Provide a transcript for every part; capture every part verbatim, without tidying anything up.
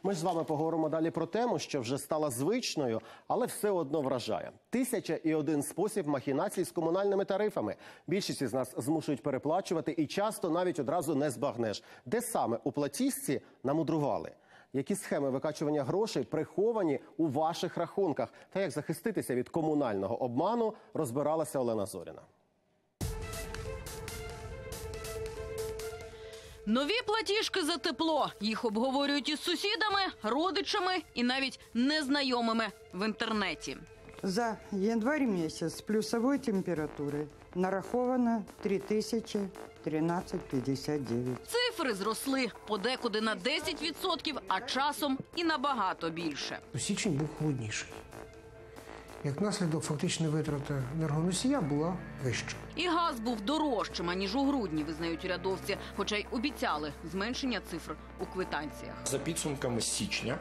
Ми ж з вами поговоримо далі про тему, що вже стала звичною, але все одно вражає. Тисяча і один спосіб махінацій з комунальними тарифами. Більшість із нас змушують переплачувати і часто навіть одразу не збагнеш. Де саме у платіжці намудрували? Які схеми викачування грошей приховані у ваших рахунках? Та як захиститися від комунального обману, розбиралася Олена Зоріна. Нові платіжки за тепло. Їх обговорюють із сусідами, родичами і навіть незнайомими в інтернеті. За январь місяць з плюсовою температурою нараховано три тисячі тринадцять п'ятдесят дев'ять. Цифри зросли подекуди на десять відсотків, а часом і набагато більше. Січень був холодніший. Як наслідок, фактична витрата енергоносія була вища. І газ був дорожчим, аніж у грудні, визнають урядовці, хоча й обіцяли зменшення цифр у квитанціях. За підсумками січня,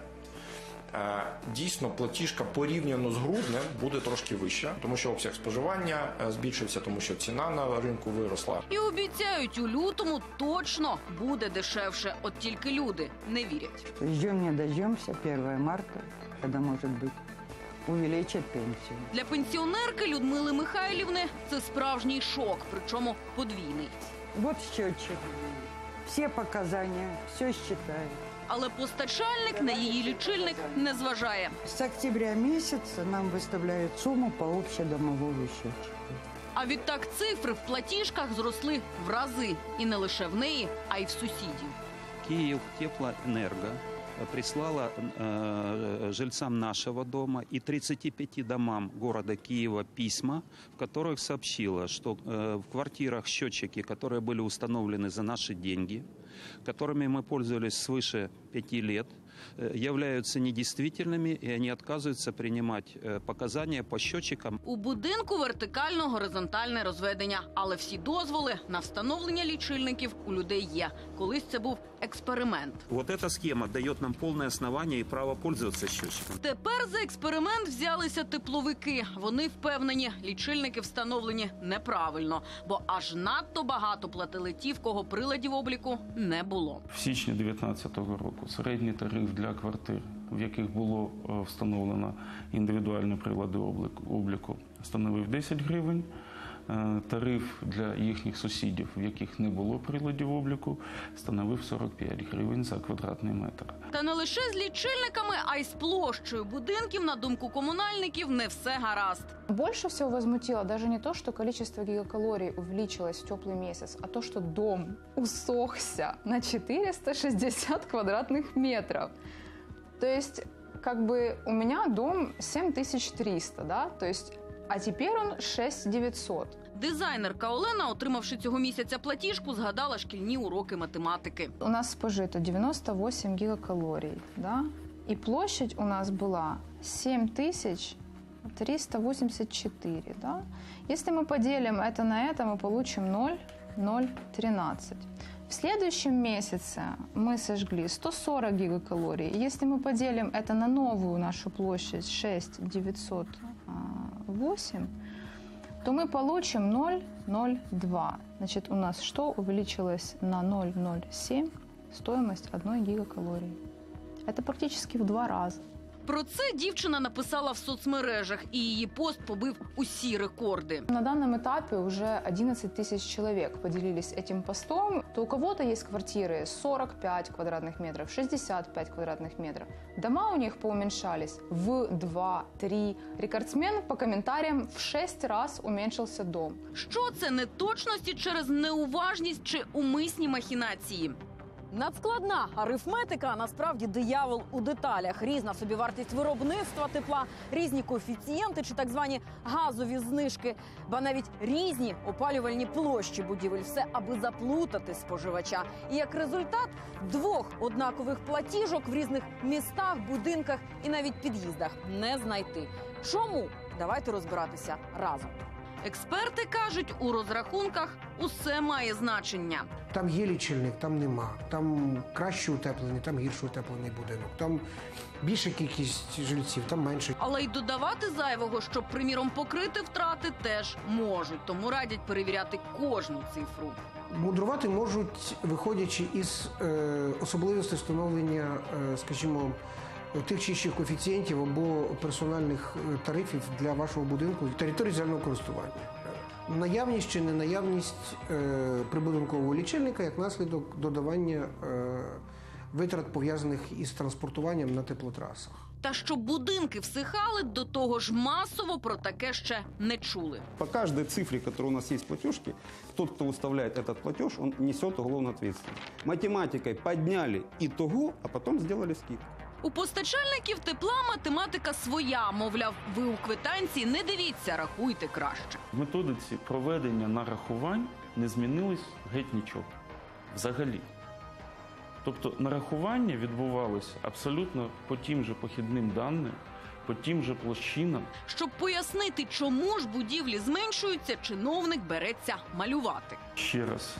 дійсно, платіжка порівняно з груднем буде трошки вища, тому що обсяг споживання збільшився, тому що ціна на ринку виросла. І обіцяють, у лютому точно буде дешевше, от тільки люди не вірять. Ждем, не дождемся першого марта, коли може бути увеличать пенсію. Для пенсіонерки Людмили Михайлівни це справжній шок, причому подвійний. Вот счетчик. Всі показання, все считають. Але постачальник на її лічильник не зважає. З октября місяця нам виставляють суму по общедомовому счетчику. А відтак цифри в платіжках зросли в рази. І не лише в неї, а й в сусідів. Киевтеплоэнерго прислала э, жильцам нашего дома и тридцати пяти домам города Киева письма, в которых сообщила, что э, в квартирах счетчики, которые были установлены за наши деньги, которыми мы пользовались свыше пяти лет, э, являются недействительными, и они отказываются принимать э, показания по счетчикам. У будинку вертикально-горизонтальне розведення, але всі дозволи на встановлення лічильників у людей є. Колись це був експеримент. Вот эта схема дает нам полное основание и право пользоваться счетчиком. Тепер за експеримент взялися тепловики. Вони впевнені, лічильники встановлені неправильно, бо аж надто багато платили ті, в кого приладів обліку не було. В січні дві тисячі дев'ятнадцятого року середній тариф для квартир, в яких було встановлено індивідуальні прилади обліку, становив десять гривень. Тариф для їхніх сусідів, в яких не було приладів обліку, становив сорок п'ять гривень за квадратний метр. Та не лише з лічильниками, а й з площею будинків, на думку комунальників, не все гаразд. Больше всего возмутило даже не то, что количество гигакалорий увеличилось в теплый месяц, а то, что дом усохся на четыреста шестьдесят квадратных метров. То есть, как бы у меня дом семь тысяч триста, да, то есть... А тепер он шість тисяч дев'ятсот. Дизайнерка Олена, отримавши цього місяця платіжку, згадала шкільні уроки математики. У нас спожито дев'яносто вісім гігакалорій, да? І площадь у нас була сім тисяч триста вісімдесят чотири. Да? Если мы поделим это на это, мы получим ноль целых ноль тринадцать. В следующем месяце мы сожгли сто сорок гигакалорий. Если мы поделим это на новую нашу площадь шесть тысяч девятьсот восемь, то мы получим ноль целых ноль два. Значит, у нас что увеличилось на ноль целых ноль семь стоимость одной гигакалории. Это практически в два раза. Про це дівчина написала в соцмережах, і її пост побив усі рекорди. На данном этапе уже одиннадцать тысяч человек поделились этим постом. То у кого-то есть квартиры сорок пять квадратных метров, шестьдесят пять квадратных метров. Дома у них поуменьшались в два-три. Рекордсмен по комментариям в шесть раз уменьшился дом. Що це, неточності через неуважність чи умисні махінації? Надскладна арифметика, а насправді диявол у деталях. Різна собівартість виробництва тепла, різні коефіцієнти чи так звані газові знижки, ба навіть різні опалювальні площі будівель. Все, аби заплутати споживача. І як результат двох однакових платіжок в різних містах, будинках і навіть під'їздах не знайти. Чому? Давайте розбиратися разом. Експерти кажуть, у розрахунках усе має значення. Там є лічильник, там нема. Там краще утеплений, там гірше утеплений будинок. Там більша кількість жильців, там менше. Але й додавати зайвого, щоб, приміром, покрити втрати, теж можуть. Тому радять перевіряти кожну цифру. Мудрувати можуть, виходячи із е, особливостей встановлення, е, скажімо, тих чи інших коефіцієнтів або персональних е, тарифів для вашого будинку території загального користування. Наявність чи ненаявність е, прибудинкового лічильника як наслідок додавання е, витрат, пов'язаних із транспортуванням на теплотрасах. Та щоб будинки всихали, до того ж масово про таке ще не чули. По каждой цифре, которая у нас есть в платежке, тот, кто выставляет этот платеж, он несет уголовную ответственность. Математикой подняли итого, а потом сделали скидку. У постачальників тепла математика своя. Мовляв, ви у квитанції не дивіться, рахуйте краще. В методиці проведення нарахувань не змінилось геть нічого. Взагалі. Тобто нарахування відбувалося абсолютно по тим же похідним даним, по тим же площинам. Щоб пояснити, чому ж будівлі зменшуються, чиновник береться малювати. Ще раз.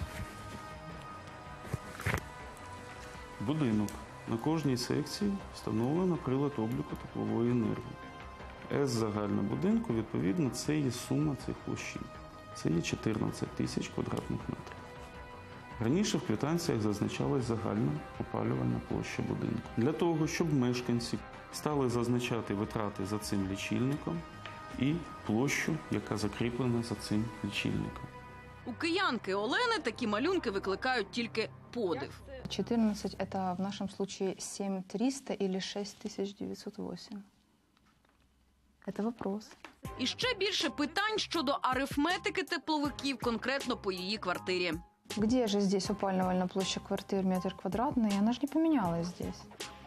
Будинок. На кожній секції встановлено прилад обліку теплової енергії. С загального будинку, відповідно, це є сума цих площин. Це є чотирнадцять тисяч квадратних метрів. Раніше в квитанціях зазначалась загальна опалювальна площа будинку. Для того, щоб мешканці стали зазначати витрати за цим лічильником і площу, яка закріплена за цим лічильником. У киянки Олени такі малюнки викликають тільки подив. четырнадцать – это в нашем случае семь тысяч триста или шесть тысяч девятьсот восемь. Это вопрос. І ще більше питань щодо арифметики тепловиків конкретно по її квартирі. Где же здесь опалювальная площадь квартир метр квадратный? Она же не поменялась здесь.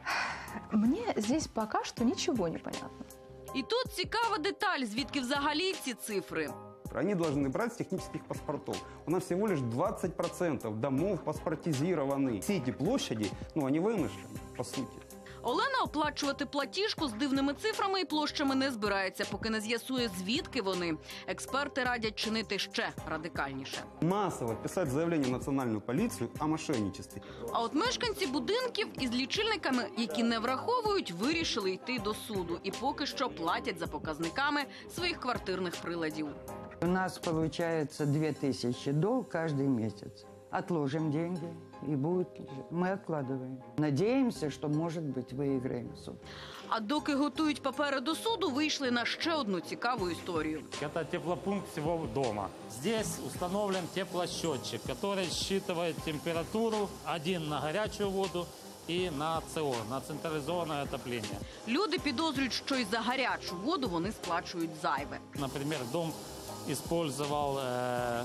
Мне здесь пока что ничего не понятно. І тут цікава деталь, звідки взагалі ці цифри. Они должны брать с технических паспортов. У нас всего лишь двадцать процентов домов паспортизированы. Все эти площади, ну, они вымышлены, по сути. Олена оплачувати платіжку з дивними цифрами і площами не збирається, поки не з'ясує, звідки вони. Експерти радять чинити ще радикальніше. Массово писать заявление в национальную полицию о мошенничестве. А от мешканці будинків із лічильниками, які не враховують, вирішили йти до суду. І поки що платять за показниками своїх квартирних приладів. У нас получается две тысячи долг каждый месяц. Отложим деньги, и будет... Мы откладываем. Надеемся, что, может быть, выиграем суд. А доки готують папери до суду, вийшли на ще одну цікаву історію. Это теплопункт всего дома. Здесь установлен теплосчетчик, который считывает температуру один на горячую воду и на ЦО, на централизованное отопление. Люди підозрюють, що й за гарячу воду вони сплачують зайве. Например, дом использовал э,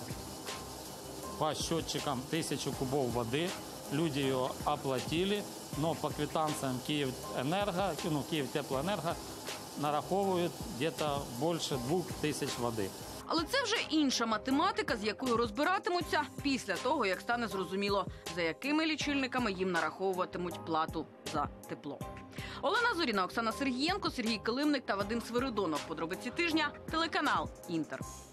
по счетчикам тысячу кубов воды. Люди ее оплатили, но по квитанциям Киевэнерго, ну, Киевтеплоэнерго нараховують где-то більше двох тисяч води. Але це вже інша математика, з якою розбиратимуться після того, як стане зрозуміло, за якими лічильниками їм нараховуватимуть плату за тепло. Олена Зоріна, Оксана Сергієнко, Сергій Килимник та Вадим Свиридонов. Подробиці тижня. Телеканал «Інтер».